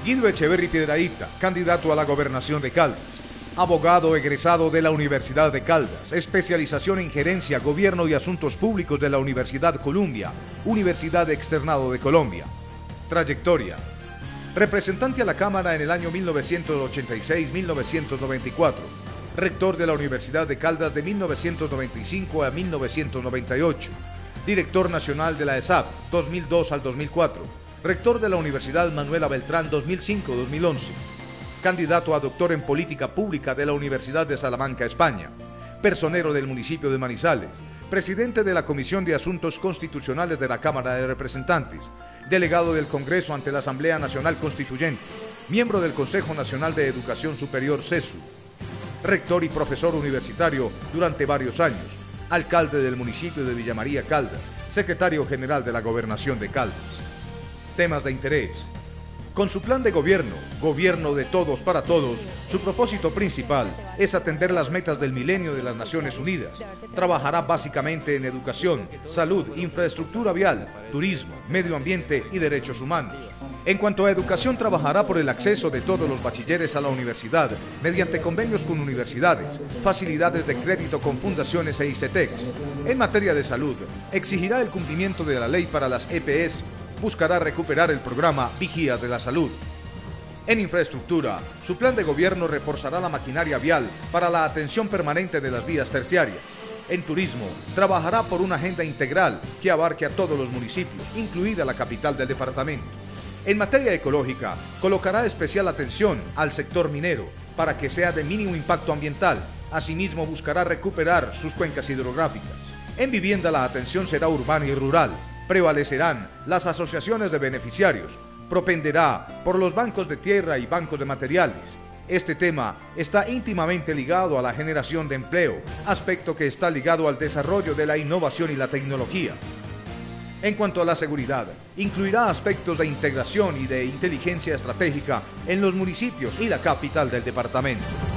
Guido Echeverri Piedrahita, candidato a la gobernación de Caldas. Abogado egresado de la Universidad de Caldas, especialización en gerencia, gobierno y asuntos públicos de la Universidad Columbia, Universidad Externado de Colombia. Trayectoria. Representante a la Cámara en el año 1986-1994. Rector de la Universidad de Caldas de 1995 a 1998. Director nacional de la ESAP 2002 al 2004. Rector de la Universidad Manuela Beltrán 2005-2011. Candidato a doctor en política pública de la Universidad de Salamanca, España. Personero del municipio de Manizales. Presidente de la Comisión de Asuntos Constitucionales de la Cámara de Representantes. Delegado del Congreso ante la Asamblea Nacional Constituyente. Miembro del Consejo Nacional de Educación Superior, CESU. Rector y profesor universitario durante varios años. Alcalde del municipio de Villa María, Caldas. Secretario General de la Gobernación de Caldas. Temas de interés. Con su plan de gobierno, Gobierno de Todos para Todos, su propósito principal es atender las metas del milenio de las Naciones Unidas. Trabajará básicamente en educación, salud, infraestructura vial, turismo, medio ambiente y derechos humanos. En cuanto a educación, trabajará por el acceso de todos los bachilleres a la universidad mediante convenios con universidades, facilidades de crédito con fundaciones e ICETEX. En materia de salud, exigirá el cumplimiento de la ley para las EPS. Buscará recuperar el programa Vigías de la Salud. En infraestructura, su plan de gobierno reforzará la maquinaria vial para la atención permanente de las vías terciarias. En turismo, trabajará por una agenda integral que abarque a todos los municipios, incluida la capital del departamento. En materia ecológica, colocará especial atención al sector minero para que sea de mínimo impacto ambiental. Asimismo, buscará recuperar sus cuencas hidrográficas. En vivienda, la atención será urbana y rural. Prevalecerán las asociaciones de beneficiarios, propenderá por los bancos de tierra y bancos de materiales. Este tema está íntimamente ligado a la generación de empleo, aspecto que está ligado al desarrollo de la innovación y la tecnología. En cuanto a la seguridad, incluirá aspectos de integración y de inteligencia estratégica en los municipios y la capital del departamento.